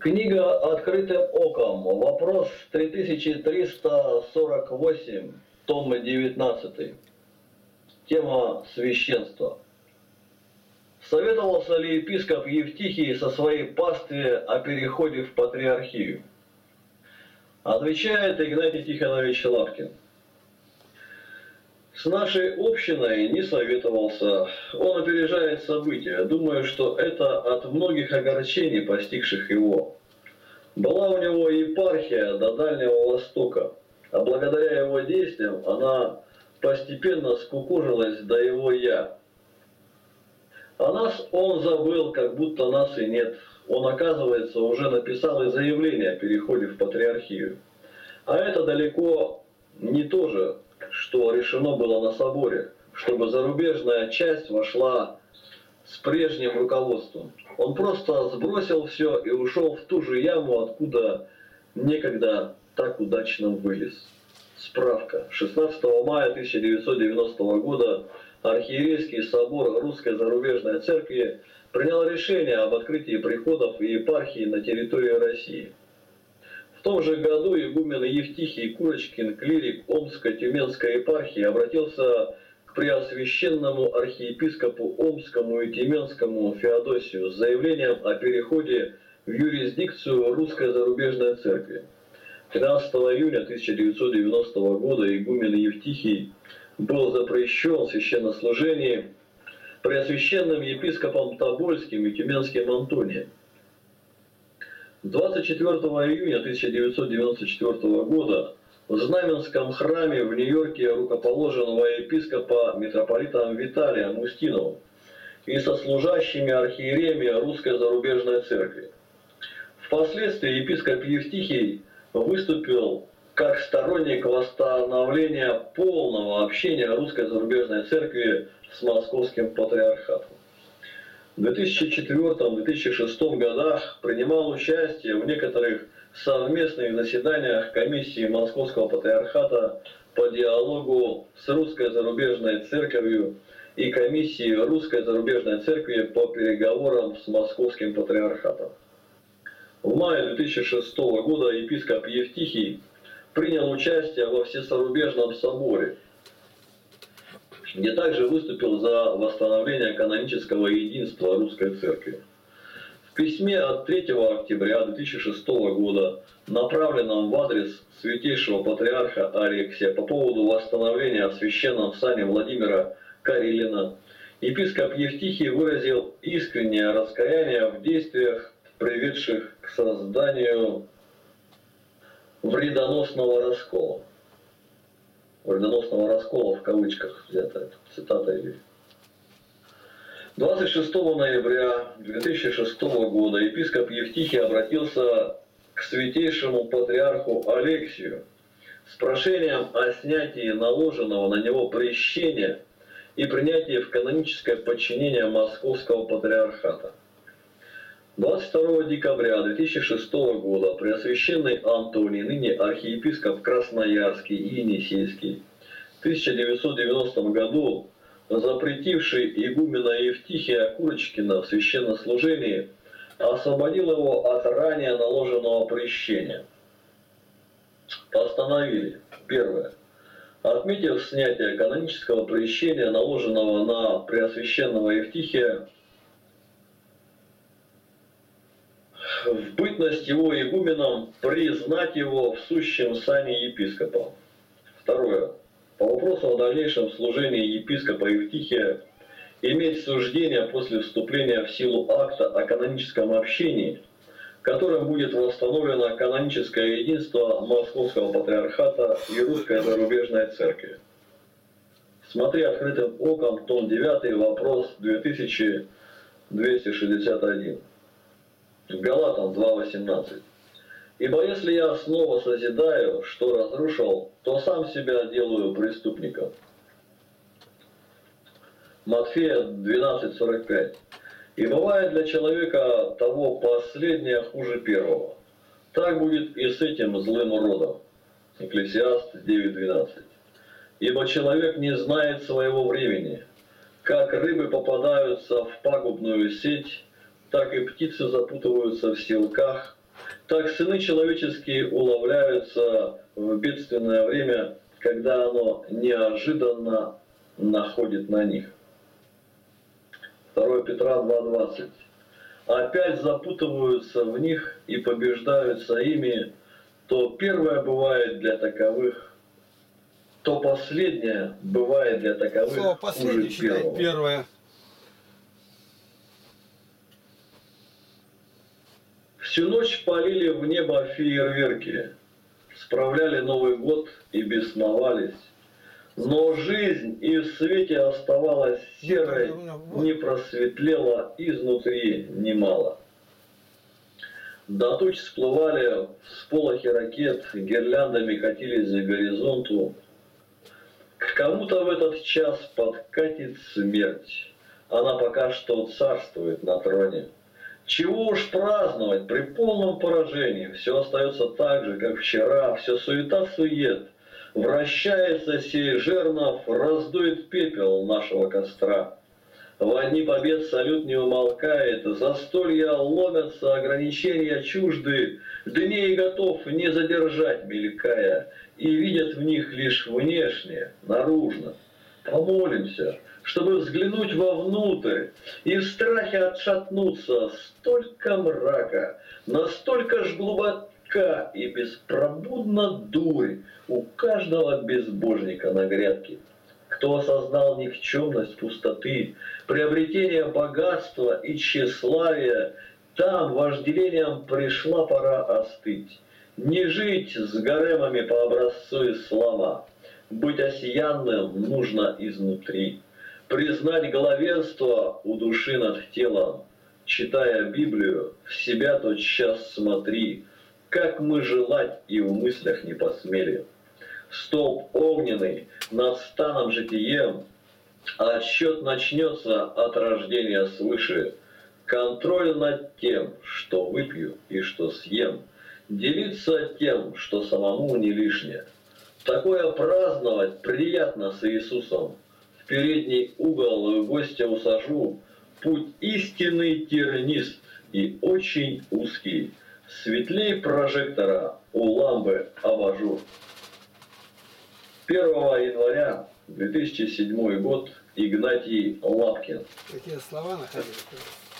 Книга «Открытым оком». Вопрос 3348, том 19. Тема священства. Советовался ли епископ Евтихий со своей пастве о переходе в патриархию? Отвечает Игнатий Тихонович Лапкин. С нашей общиной не советовался. Он опережает события. Думаю, что это от многих огорчений, постигших его. Была у него епархия до Дальнего Востока, а благодаря его действиям она постепенно скукожилась до его «я». А нас он забыл, как будто нас и нет. Он, оказывается, уже написал и заявление о переходе в патриархию. А это далеко не то же, что решено было на соборе, чтобы зарубежная часть вошла с прежним руководством. Он просто сбросил все и ушел в ту же яму, откуда некогда так удачно вылез. Справка. 16 мая 1990 года Архиерейский собор Русской Зарубежной Церкви принял решение об открытии приходов и епархии на территории России. В том же году игумен Евтихий Курочкин, клирик Омско-Тюменской епархии, обратился к преосвященному архиепископу Омскому и Тюменскому Феодосию с заявлением о переходе в юрисдикцию Русской Зарубежной Церкви. 13 июня 1990 года игумен Евтихий был запрещен в священнослужении преосвященным епископом Тобольским и Тюменским Антонием. 24 июня 1994 года в Знаменском храме в Нью-Йорке рукоположенного епископа митрополитом Виталием Устиновым и сослужащими архиереями Русской Зарубежной Церкви. Впоследствии епископ Евтихий выступил как сторонник восстановления полного общения Русской Зарубежной Церкви с Московским Патриархатом. В 2004-2006 годах принимал участие в некоторых совместных заседаниях комиссии Московского Патриархата по диалогу с Русской Зарубежной Церковью и комиссии Русской Зарубежной Церкви по переговорам с Московским Патриархатом. В мае 2006 года епископ Евтихий принял участие во Всесорубежном соборе, где также выступил за восстановление канонического единства Русской Церкви. В письме от 3 октября 2006 года, направленном в адрес святейшего патриарха Алексия по поводу восстановления в священном сане Владимира Карелина, епископ Евтихий выразил искреннее раскаяние в действиях, приведших к созданию вредоносного раскола. Вредоносного раскола в кавычках взята цитата или. 26 ноября 2006 года епископ Евтихий обратился к святейшему патриарху Алексию с прошением о снятии наложенного на него прещения и принятии в каноническое подчинение Московского Патриархата. 22 декабря 2006 года Преосвященный Антоний, ныне архиепископ Красноярский и Енисейский, в 1990 году запретивший игумена Евтихия Курочкина в священнослужении, освободил его от ранее наложенного прещения. Постановили. Первое. Отметив снятие канонического прещения, наложенного на Преосвященного Евтихия, в бытность его игуменом признать его в сущем сане епископа. Второе. По вопросу о дальнейшем служении епископа Евтихия иметь суждение после вступления в силу акта о каноническом общении, которым будет восстановлено каноническое единство Московского Патриархата и Русской Зарубежной Церкви. Смотри «Открытым оком», том 9, вопрос 2261. Галатам 2.18. «Ибо если я снова созидаю, что разрушил, то сам себя делаю преступником». Матфея 12.45. «И бывает для человека того последнее хуже первого. Так будет и с этим злым родом». Екклесиаст 9.12. «Ибо человек не знает своего времени. Как рыбы попадаются в пагубную сеть, так и птицы запутываются в силках, Так сыны человеческие уловляются в бедственное время, когда оно неожиданно находит на них. 2 Петра 2:20. Опять запутываются в них и побеждаются ими, то первое бывает для таковых, то последнее бывает для таковых Слово хуже последнее считай первого. первое. Всю ночь палили в небо фейерверки, справляли Новый год и бесновались. Но жизнь и в свете оставалась серой, не просветлела изнутри немало. До туч всплывали всполохи ракет, гирляндами катились за горизонту. К кому-то в этот час подкатит смерть. Она пока что царствует на троне. Чего уж праздновать при полном поражении? Все остается так же, как вчера, все суета-сует. Вращается сей жернов, раздует пепел нашего костра. Во дни побед салют не умолкает, застолья ломятся, ограничения чужды, дней готов не задержать мелькая, и видят в них лишь внешне, наружно. Помолимся, чтобы взглянуть вовнутрь и в страхе отшатнуться. Столько мрака, настолько ж глубока и беспробудна дурь у каждого безбожника на грядке. Кто осознал никчемность пустоты, приобретение богатства и тщеславия, там вожделением пришла пора остыть. Не жить с гаремами по образцу ислама. Быть осиянным нужно изнутри. Признать главенство у души над телом. Читая Библию, в себя тотчас смотри, как мы желать и в мыслях не посмели. Столб огненный над станом житием, а отсчет начнется от рождения свыше. Контроль над тем, что выпью и что съем, делиться тем, что самому не лишнее. Такое праздновать приятно с Иисусом. В передний угол гостя усажу, путь истинный тернист и очень узкий. Светлей прожектора у лампы абажур. 1 января 2007 год. Игнатий Лапкин. Какие слова находили?